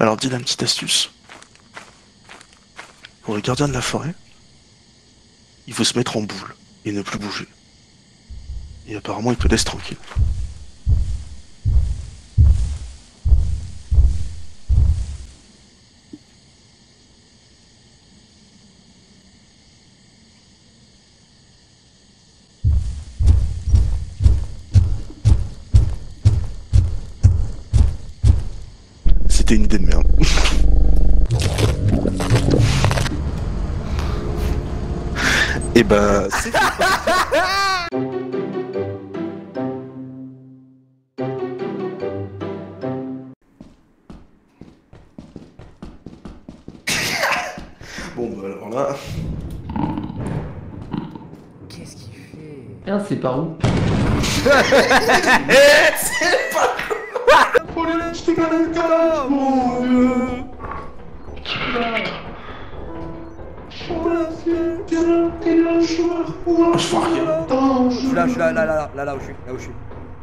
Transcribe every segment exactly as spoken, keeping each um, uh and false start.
Alors dis la petite astuce. Pour le gardien de la forêt, il faut se mettre en boule et ne plus bouger. Et apparemment il te laisse tranquille. C'était une idée de merde. Et bah c'est bon bah alors là. Qu'est-ce qu'il fait? Ah, c'est par où? C'est pas mon Dieu. Je vois rien. Je suis là, je suis là, là, là, là, là, là où je suis, là où je suis.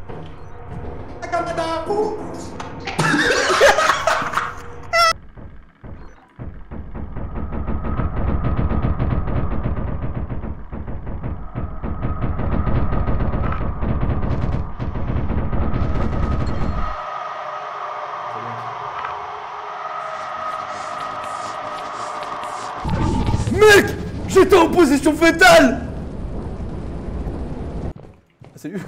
Mec, j'étais en position fétale. Ah, salut.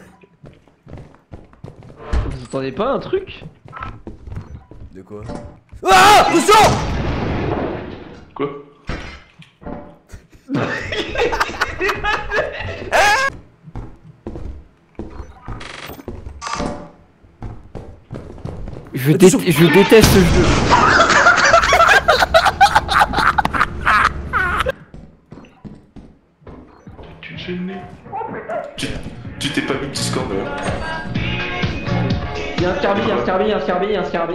Vous entendez pas un truc? De quoi? Ah, attention. Quoi? Je, dé je déteste ce jeu. Tu te gênes. Tu tu t'es pas mis Discord d'ailleurs. Y'a un scarby, y'a un scarby, y'a un scarby, y'a un scarby.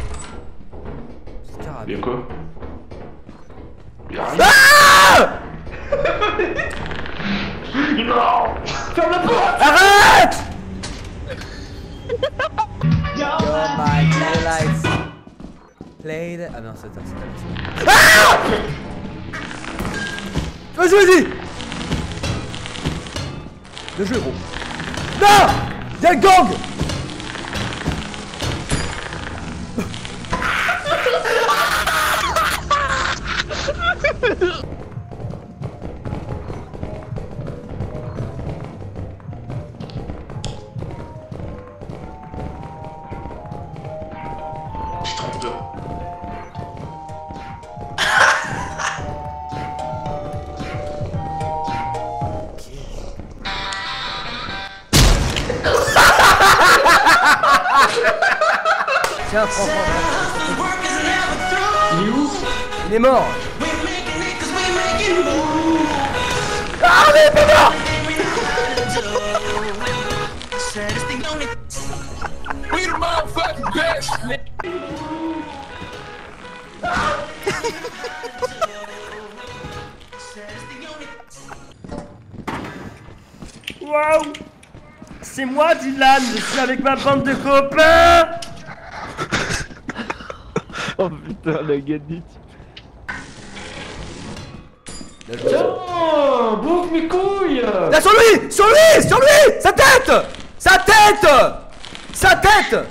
Y'a quoi? Y'a rien. Ah, Non. Ferme la porte! arrête. You're my daylights. Play the... Ah non, c'est ça, c'est ça. Ah, vas-y, vas-y. Le jeu, gros. Non, y'a le gang. J'ai trop peur. Tiens, prends, prends. Il est où? Il est mort. Ah, mais t'es mort. Waouh. C'est moi, Dylan. Je suis avec ma bande de copains. Oh putain, la gadite. Tiens, boucle mes couilles. Là, sur lui, sur lui, sur lui. Sa tête, sa tête, sa tête.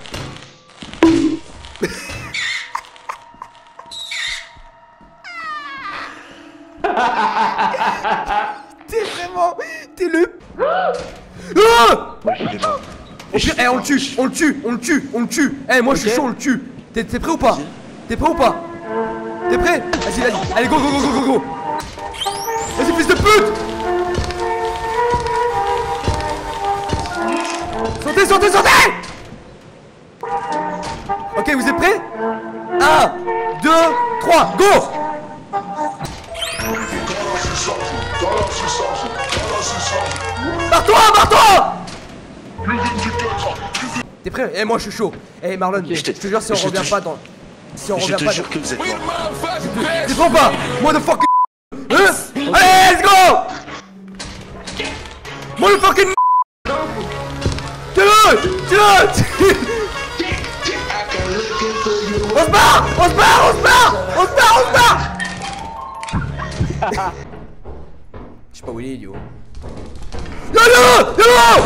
T'es vraiment, t'es le. Ah, Moi je l'ai pas. au pire, eh, on le tue, on le tue, on le tue, on le tue. Eh, moi je suis Ok. chaud, on le tue. T'es t'es prêt ou pas? T'es prêt ou pas? T'es prêt? Vas-y, vas-y. Allez, go, go, go, go, go, go. Vas-y, fils de pute. Sortez, sortez, sortez. Ok, vous êtes prêts? un, deux, trois, go. Barre-toi, barre-toi. T'es prêt? Eh, moi je suis chaud. Eh, Marlon, je te jure, si on Je te revient ju- pas dans. Si on Je revient te pas jure dans. que vous êtes morts. T'es prêt ou pas? Motherfucking. Hein? Allez, let's go. Motherfucking. Tiens-le! Tiens-le! On se barre. On se barre, on se barre. On se barre, on se barre. Je sais pas où il est, idiot. Yo, yo, yo.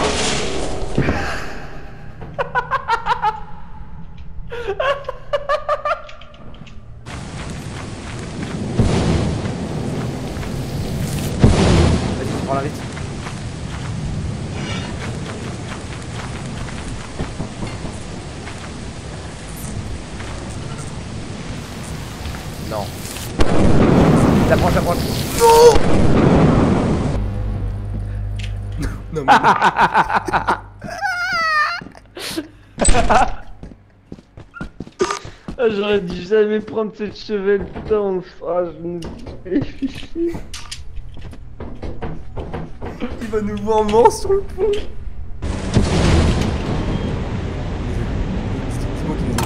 Vas-y, prends la vite. Non. T'approches, t'approches. Non. Non mais... Ah, j'aurais dû jamais prendre cette chevelle, putain, ah, je me fais chier. Il va nous voir mort sur le pont. C'est moi qui l'ai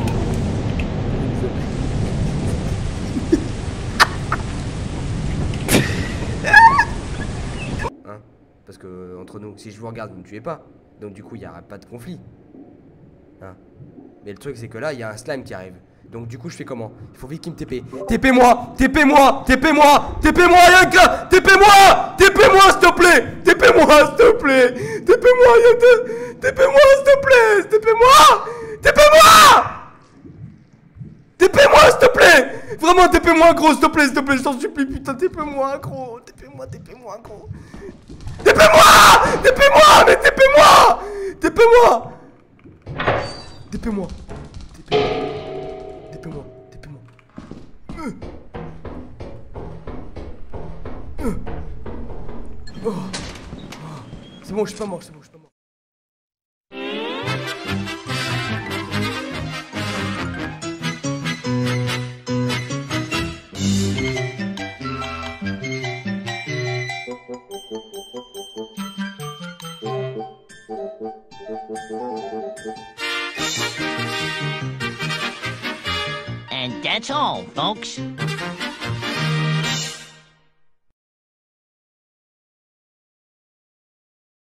Hein? Parce que, entre nous, si je vous regarde, vous ne tuez pas. Donc du coup, il n'y aura pas de conflit. Hein? Mais le truc, c'est que là, il y a un slime qui arrive. Donc du coup, je fais comment? Il faut vite qu'il me T P. T P-moi! T P-moi! T P-moi! T P-moi, Yanka! T P-moi! T P-moi, s'il te plaît! T P-moi, s'il te plaît! T P-moi, Yanka! T P-moi, s'il te plaît! T P-moi! T P-moi! T P-moi, s'il te plaît! Vraiment, T P-moi, gros, s'il te plaît, s'il te plaît, je t'en supplie, putain, T P-moi, gros! T P-moi, T P-moi, gros! T P-moi! T P-moi! Mais T P-moi! T P-moi! T P-moi! T P-moi! T P-moi, T P-moi. Euh. Euh. Oh. Oh. C'est bon, je suis pas mort, c'est bon, je suis pas mort. And that's all, folks.